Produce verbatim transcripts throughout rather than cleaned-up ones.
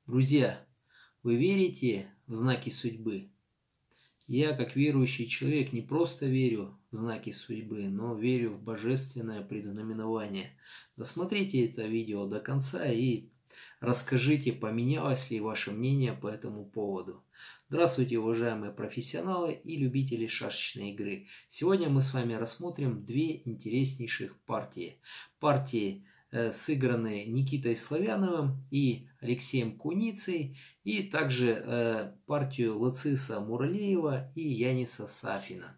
Друзья, вы верите в знаки судьбы? Я, как верующий человек, не просто верю в знаки судьбы, но верю в божественное предзнаменование. Досмотрите это видео до конца и расскажите, поменялось ли ваше мнение по этому поводу. Здравствуйте, уважаемые профессионалы и любители шашечной игры. Сегодня мы с вами рассмотрим две интереснейших партии. Партии, э, сыгранные Никитой Славяновым и Алексеем Куницей, и также э, партию Лациса Муралеева и Яниса Сафина.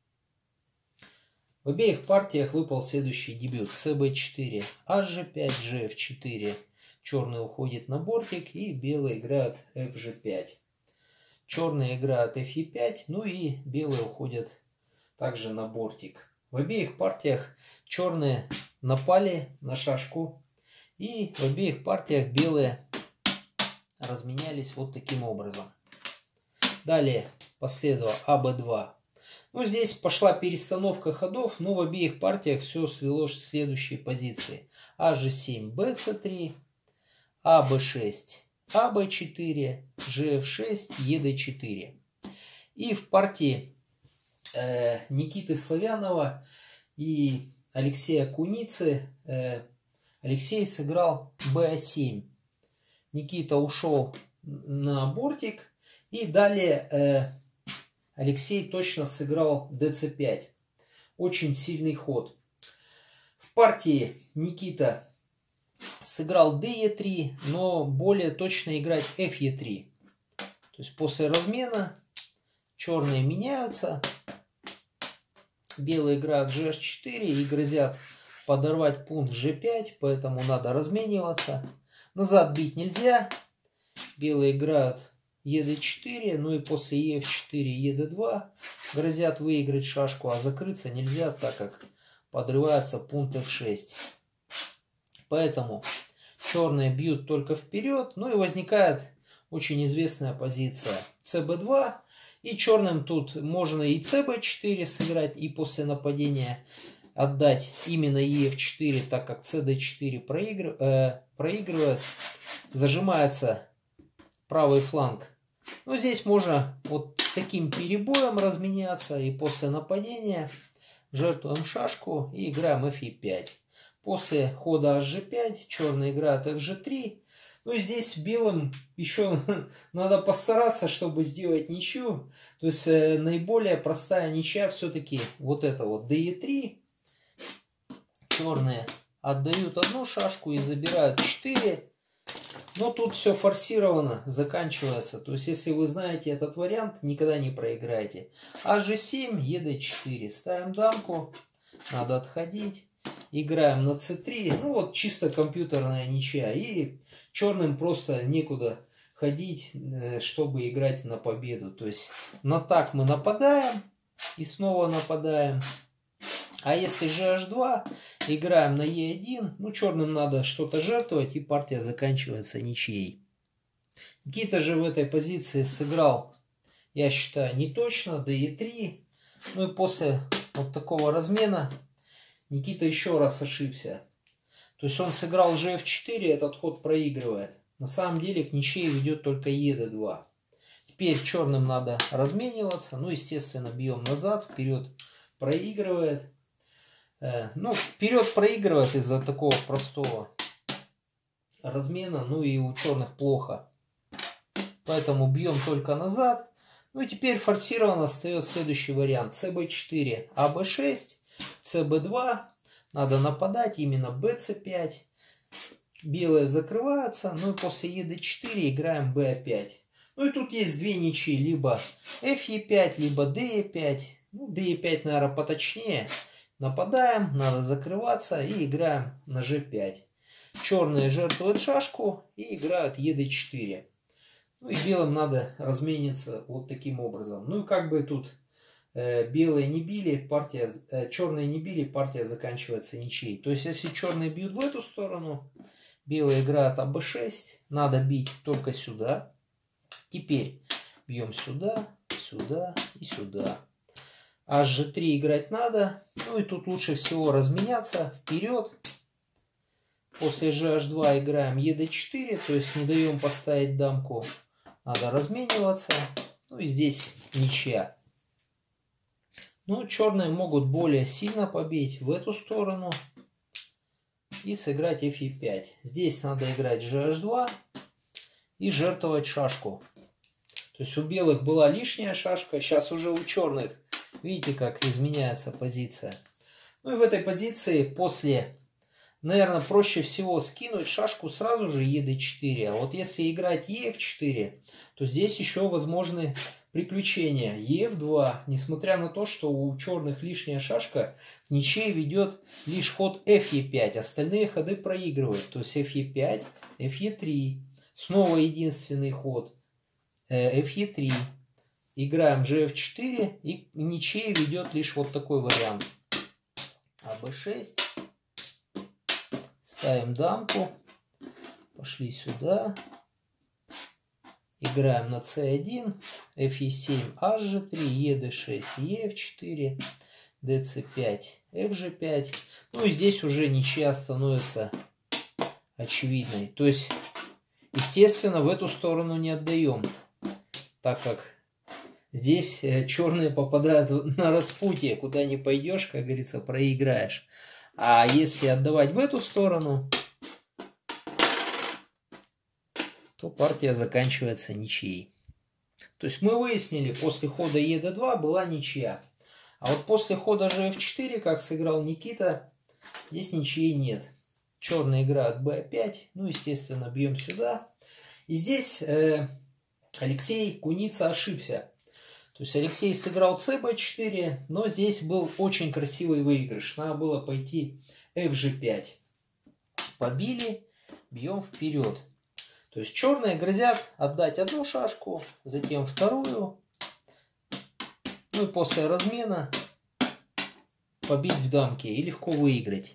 В обеих партиях выпал следующий дебют: цэ бэ четыре, аш же пять, же эф четыре. Черный уходит на бортик и белые играют эф же пять. Черные играют эф е пять, ну и белые уходят также на бортик. В обеих партиях черные напали на шашку, и в обеих партиях белые разменялись вот таким образом. Далее последовало а бэ два. Ну, здесь пошла перестановка ходов, но в обеих партиях все свелось к следующей позиции: аш же семь, бэ цэ три, а бэ шесть, а бэ четыре, же эф шесть, е дэ четыре. И в партии э, Никиты Славянова и Алексея Куницы э, Алексей сыграл бэ семь. Никита ушел на бортик, и далее э, Алексей точно сыграл дэ цэ пять. Очень сильный ход. В партии Никита сыграл дэ е три, но более точно играть эф е три. То есть после размена черные меняются, белые играют же аш четыре и грозят подорвать пункт же пять, поэтому надо размениваться. Назад бить нельзя. Белые играют е дэ четыре, ну и после е эф четыре, е дэ два грозят выиграть шашку, а закрыться нельзя, так как подрывается пункт эф шесть. Поэтому черные бьют только вперед, ну и возникает очень известная позиция цэ бэ два. И черным тут можно и цэ бэ четыре сыграть, и после нападения отдать именно е эф четыре, так как цэ дэ четыре проигрыв, э, проигрывает, зажимается правый фланг. Ну, здесь можно вот таким перебоем разменяться, и после нападения жертвуем шашку и играем эф е пять. После хода аш же пять черные играют эф же три. Ну, и здесь белым еще надо постараться, чтобы сделать ничью. То есть э, наиболее простая ничья все-таки вот это вот дэ е три. Черные отдают одну шашку и забирают четыре. Но тут все форсировано заканчивается. То есть если вы знаете этот вариант, никогда не проиграете. аш же семь, е дэ четыре. Ставим дамку. Надо отходить. Играем на цэ три. Ну вот чисто компьютерная ничья. И черным просто некуда ходить, чтобы играть на победу. То есть на так мы нападаем и снова нападаем. А если же аш два, играем на е один. Ну, черным надо что-то жертвовать, и партия заканчивается ничьей. Никита же в этой позиции сыграл, я считаю, не точно, дэ е три. Ну и после вот такого размена Никита еще раз ошибся. То есть он сыграл же эф четыре, этот ход проигрывает. На самом деле к ничьей ведет только е дэ два. Теперь черным надо размениваться. Ну, естественно, бьем назад, вперед проигрывает. Ну, вперед проигрывает из-за такого простого размена. Ну и у черных плохо. Поэтому бьем только назад. Ну и теперь форсированно остается следующий вариант: цэ бэ четыре, а бэ шесть, цэ бэ два. Надо нападать именно бэ цэ пять. Белые закрываются. Ну и после е дэ четыре играем бэ пять. Ну и тут есть две ничьи: либо эф е пять, либо дэ е пять. Ну, дэ е пять, наверное, поточнее. Нападаем, надо закрываться и играем на же пять. Черные жертвуют шашку и играют е дэ четыре. Ну и белым надо размениться вот таким образом. Ну и как бы тут э, белые не били, партия, э, черные не били, партия заканчивается ничьей. То есть если черные бьют в эту сторону, белые играют а бэ шесть, надо бить только сюда. Теперь бьем сюда, сюда и сюда. аш же три играть надо. Ну и тут лучше всего разменяться вперед. После же аш два играем е дэ четыре, то есть не даем поставить дамку. Надо размениваться. Ну и здесь ничья. Ну, черные могут более сильно побить в эту сторону и сыграть эф е пять. Здесь надо играть же аш два и жертвовать шашку. То есть у белых была лишняя шашка, сейчас уже у черных, видите, как изменяется позиция. Ну и в этой позиции после, наверное, проще всего скинуть шашку сразу же е дэ четыре. А вот если играть е эф четыре, то здесь еще возможны приключения. е эф два, несмотря на то, что у черных лишняя шашка, к ничьей ведет лишь ход эф е пять. Остальные ходы проигрывают. То есть эф е пять, эф е три. Снова единственный ход эф е три. Играем же эф четыре и ничьей ведет лишь вот такой вариант. а бэ шесть. Ставим дамку. Пошли сюда. Играем на цэ один. эф е семь, аш же три, е дэ шесть, е эф четыре, дэ цэ пять, эф же пять. Ну и здесь уже ничья становится очевидной. То есть, естественно, в эту сторону не отдаем. Так как здесь черные попадают на распутье. Куда не пойдешь, как говорится, проиграешь. А если отдавать в эту сторону, то партия заканчивается ничьей. То есть мы выяснили, после хода е дэ два была ничья. А вот после хода же эф четыре, как сыграл Никита, здесь ничьей нет. Черные играют бэ пять. Ну, естественно, бьем сюда. И здесь э, Алексей Куница ошибся. То есть Алексей сыграл цэ бэ четыре, но здесь был очень красивый выигрыш. Надо было пойти эф же пять. Побили, бьем вперед. То есть черные грозят отдать одну шашку, затем вторую. Ну и после размена побить в дамке и легко выиграть.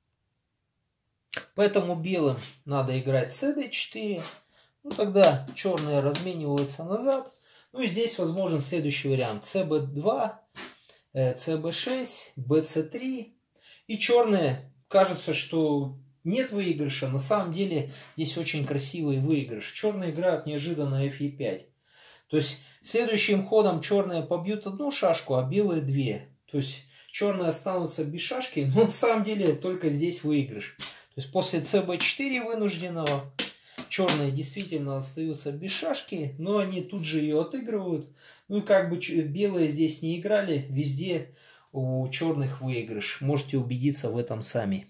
Поэтому белым надо играть цэ дэ четыре. Ну тогда черные размениваются назад. Ну и здесь возможен следующий вариант. цэ бэ два, цэ бэ шесть, бэ цэ три. И черные, кажется, что нет выигрыша. На самом деле здесь очень красивый выигрыш. Черные играют неожиданно эф е пять. То есть следующим ходом черные побьют одну шашку, а белые две. То есть черные останутся без шашки, но на самом деле только здесь выигрыш. То есть после цэ бэ четыре вынужденного черные действительно остаются без шашки, но они тут же ее отыгрывают. Ну и как бы белые здесь не играли, везде у черных выигрыш. Можете убедиться в этом сами.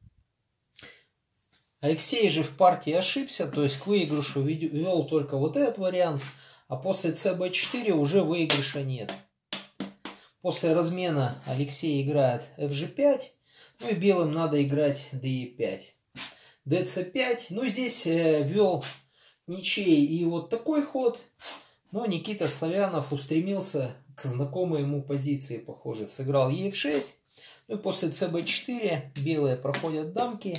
Алексей же в партии ошибся, то есть к выигрышу вел только вот этот вариант, а после цэ бэ четыре уже выигрыша нет. После размена Алексей играет эф же пять, ну и белым надо играть дэ е пять. дэ цэ пять, ну здесь э, вел ничей и вот такой ход, но Никита Славянов устремился к знакомой ему позиции, похоже, сыграл е эф шесть, ну и после цэ бэ четыре белые проходят дамки.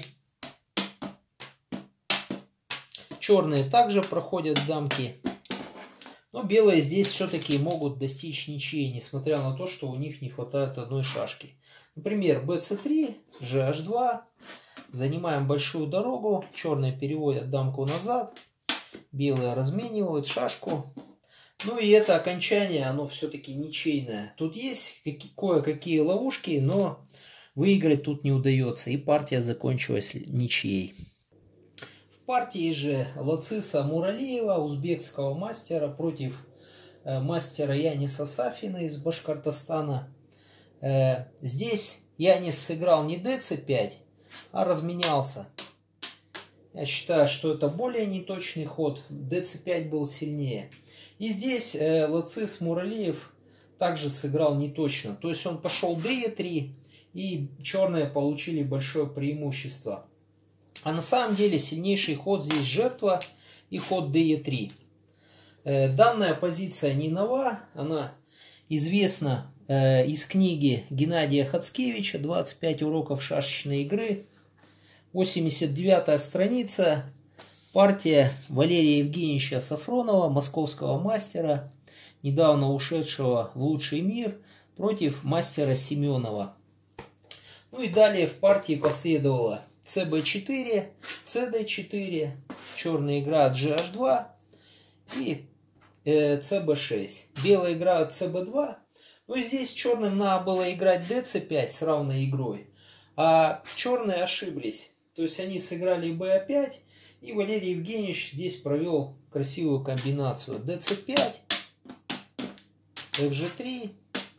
Черные также проходят дамки. Но белые здесь все-таки могут достичь ничьей, несмотря на то, что у них не хватает одной шашки. Например, бэ цэ три, же аш два. Занимаем большую дорогу. Черные переводят дамку назад. Белые разменивают шашку. Ну и это окончание, оно все-таки ничейное. Тут есть кое-какие ловушки, но выиграть тут не удается. И партия закончилась ничьей. В партии же Лациса Муралиева, узбекского мастера, против э, мастера Яниса Сафина из Башкортостана. Э, здесь Янис сыграл не дэ цэ пять, а разменялся. Я считаю, что это более неточный ход. дэ цэ пять был сильнее. И здесь э, Лацис Муралиев также сыграл неточно. То есть он пошел дэ е три, и черные получили большое преимущество. А на самом деле сильнейший ход здесь жертва и ход дэ е три. Э, данная позиция не нова, она известна э, из книги Геннадия Хацкевича «двадцать пять уроков шашечной игры». восемьдесят девятая страница. Партия Валерия Евгеньевича Сафронова, московского мастера, недавно ушедшего в лучший мир, против мастера Семенова. Ну и далее в партии последовало цэ бэ четыре, цэ дэ четыре, черные играют джи эйч два и э, цэ бэ шесть. Белые играют цэ бэ два. Но здесь черным надо было играть дэ цэ пять с равной игрой. А черные ошиблись. То есть они сыграли бэ а пять. И Валерий Евгеньевич здесь провел красивую комбинацию. дэ цэ пять, эф жэ три.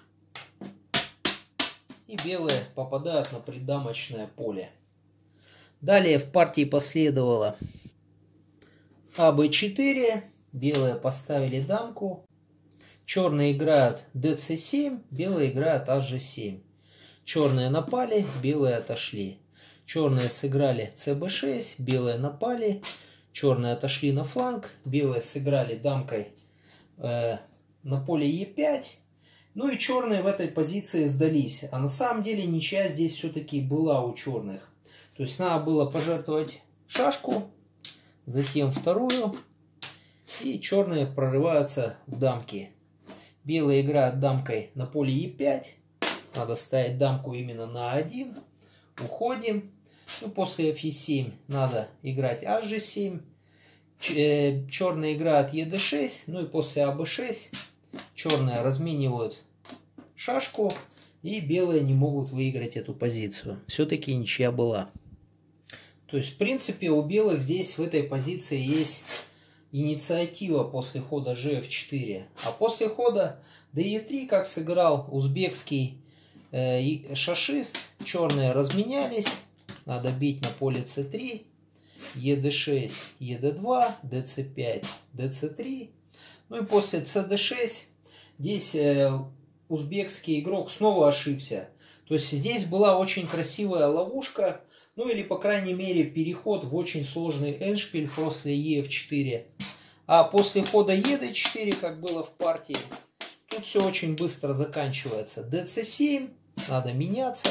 И белые попадают на придамочное поле. Далее в партии последовало а бэ четыре. Белые поставили дамку. Черные играют дэ цэ семь. Белые играют аш жэ семь. Черные напали, белые отошли. Черные сыграли цэ бэ шесть. Белые напали. Черные отошли на фланг. Белые сыграли дамкой э, на поле е пять. Ну и черные в этой позиции сдались. А на самом деле ничья здесь все-таки была у черных. То есть надо было пожертвовать шашку, затем вторую. И черные прорываются в дамки. Белые играют дамкой на поле е пять. Надо ставить дамку именно на а один. Уходим. Ну, после эф е семь надо играть аш жэ семь. Черные играют е дэ шесть. Ну и после а бэ шесть черные разменивают шашку. И белые не могут выиграть эту позицию. Все-таки ничья была. То есть, в принципе, у белых здесь в этой позиции есть инициатива после хода же эф четыре. А после хода дэ е три, как сыграл узбекский э, шашист, черные разменялись. Надо бить на поле цэ три. е дэ шесть, е дэ два, дэ цэ пять, дэ цэ три. Ну и после цэ дэ шесть здесь э, узбекский игрок снова ошибся. То есть здесь была очень красивая ловушка. Ну или, по крайней мере, переход в очень сложный эндшпиль после е эф четыре. А после хода е дэ четыре, как было в партии, тут все очень быстро заканчивается. дэ цэ семь, надо меняться.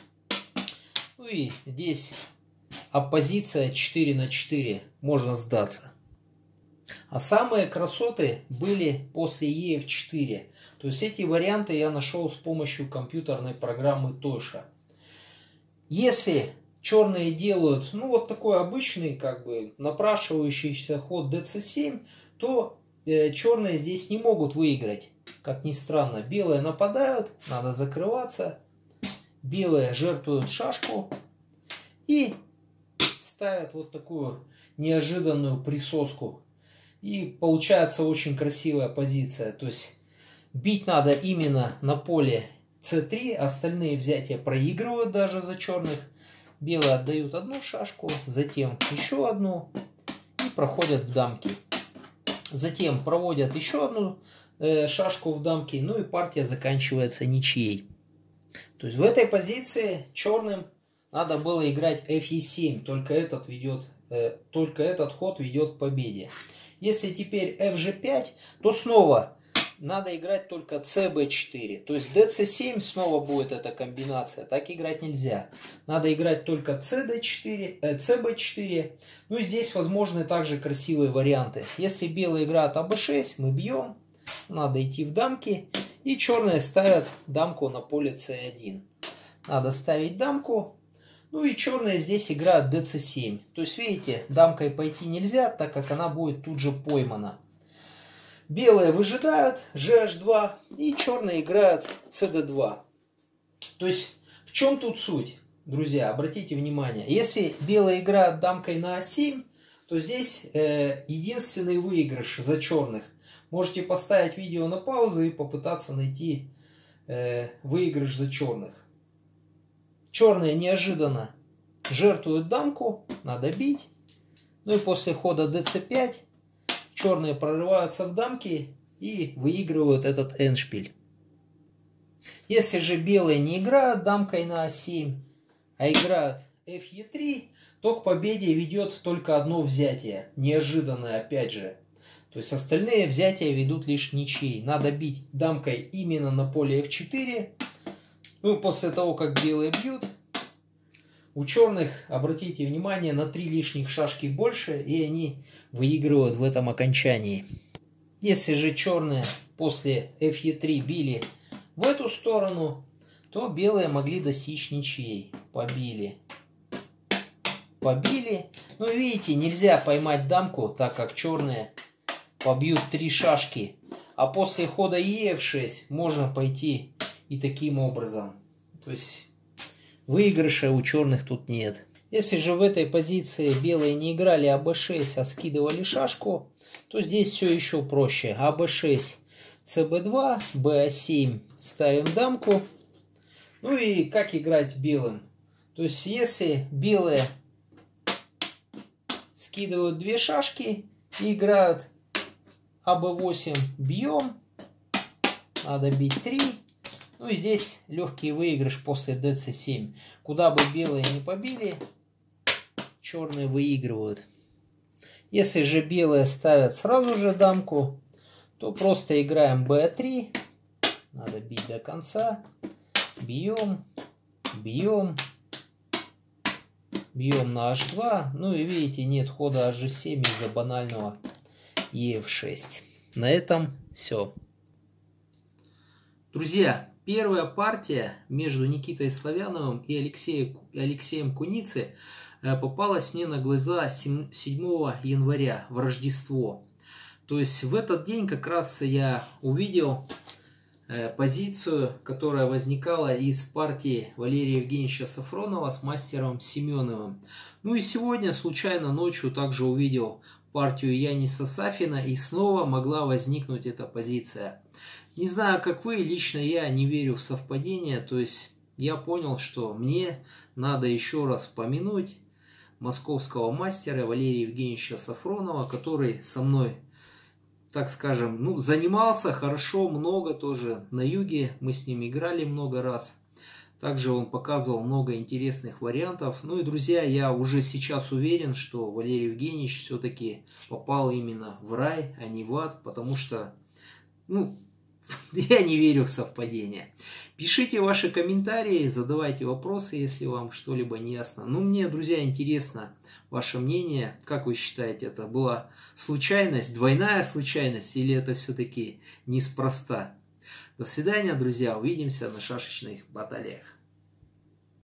Ну и здесь оппозиция четыре на четыре, можно сдаться. А самые красоты были после е эф четыре. То есть эти варианты я нашел с помощью компьютерной программы Тоша. Если черные делают, ну, вот такой обычный, как бы, напрашивающийся ход дэ цэ семь, то э, черные здесь не могут выиграть. Как ни странно, белые нападают, надо закрываться. Белые жертвуют шашку и ставят вот такую неожиданную присоску. И получается очень красивая позиция. То есть бить надо именно на поле цэ три, остальные взятия проигрывают даже за черных. Белые отдают одну шашку, затем еще одну и проходят в дамки. Затем проводят еще одну э, шашку в дамки, ну и партия заканчивается ничьей. То есть в этой позиции черным надо было играть эф е семь, только этот, ведет, э, только этот ход ведет к победе. Если теперь эф жэ пять, то снова надо играть только цэ бэ четыре. То есть дэ цэ семь снова будет эта комбинация. Так играть нельзя. Надо играть только цэ дэ четыре, э, цэ бэ четыре. Ну и здесь возможны также красивые варианты. Если белые играют а бэ шесть, мы бьем. Надо идти в дамки. И черные ставят дамку на поле цэ один. Надо ставить дамку. Ну и черные здесь играют дэ цэ семь. То есть, видите, дамкой пойти нельзя, так как она будет тут же поймана. Белые выжидают же эйч два и черные играют цэ дэ два. То есть, в чем тут суть, друзья? Обратите внимание. Если белые играют дамкой на а семь, то здесь э, единственный выигрыш за черных. Можете поставить видео на паузу и попытаться найти э, выигрыш за черных. Черные неожиданно жертвуют дамку, надо бить. Ну и после хода дэ цэ пять черные прорываются в дамки и выигрывают этот эндшпиль. Если же белые не играют дамкой на а семь, а играют эф е три, то к победе ведет только одно взятие. Неожиданное опять же. То есть остальные взятия ведут лишь ничьей. Надо бить дамкой именно на поле эф четыре. Ну и после того, как белые бьют, у черных, обратите внимание, на три лишних шашки больше, и они выигрывают в этом окончании. Если же черные после эф е три били в эту сторону, то белые могли достичь ничьей. Побили. побили. Ну, видите, нельзя поймать дамку, так как черные побьют три шашки. А после хода Е эф шесть можно пойти и таким образом. То есть выигрыша у черных тут нет. Если же в этой позиции белые не играли а бэ шесть, а скидывали шашку, то здесь все еще проще. а бэ шесть, цэ бэ два, бэ а семь, ставим дамку. Ну и как играть белым? То есть если белые скидывают две шашки и играют а бэ восемь, бьем. Надо бить три. Ну и здесь легкий выигрыш после дэ цэ семь. Куда бы белые не побили, черные выигрывают. Если же белые ставят сразу же дамку, то просто играем бэ а три. Надо бить до конца. Бьем, бьем, бьем на аш два. Ну и видите, нет хода аш же семь из-за банального Е эф шесть. На этом все. Друзья, первая партия между Никитой Славяновым и Алексеем, Алексеем Куницей попалась мне на глаза седьмого января в Рождество. То есть в этот день как раз я увидел позицию, которая возникала из партии Валерия Евгеньевича Сафронова с мастером Семеновым. Ну и сегодня случайно ночью также увидел партию Яниса Сафина, и снова могла возникнуть эта позиция. Не знаю, как вы, лично я не верю в совпадение, то есть я понял, что мне надо еще раз помянуть московского мастера Валерия Евгеньевича Сафронова, который со мной, так скажем, ну, занимался хорошо, много тоже на юге, мы с ним играли много раз. Также он показывал много интересных вариантов. Ну и, друзья, я уже сейчас уверен, что Валерий Евгеньевич все-таки попал именно в рай, а не в ад, потому что, ну, я не верю в совпадение. Пишите ваши комментарии, задавайте вопросы, если вам что-либо не ясно. Ну, мне, друзья, интересно ваше мнение. Как вы считаете, это была случайность, двойная случайность, или это все-таки неспроста? До свидания, друзья. Увидимся на шашечных баталиях.